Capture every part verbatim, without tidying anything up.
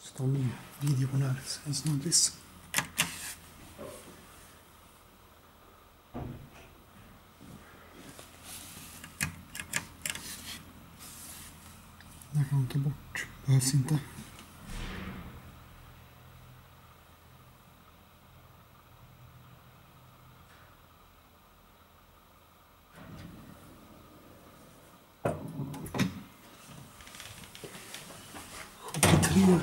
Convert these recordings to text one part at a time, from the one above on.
Så tar min video på den här en snabbis. Jag kan ta bort, behövs inte. sjuttiotre.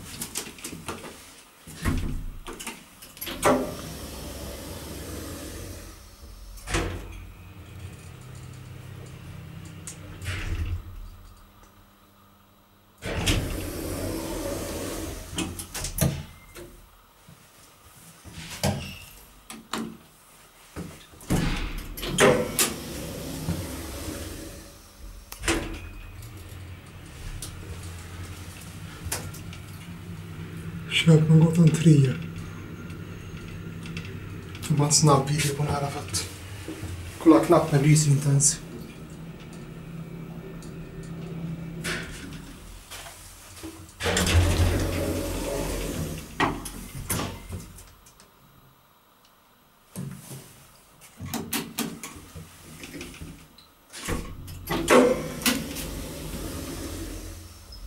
Köpmangatan tre. Det var en snabb video på den här för att kolla, knappen lyser inte ens.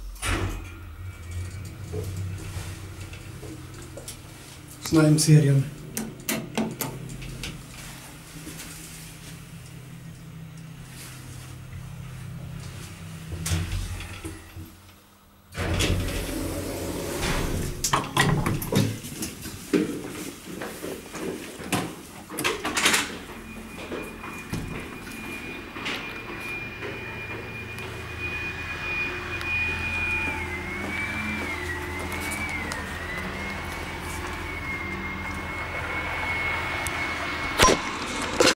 Slime-serien.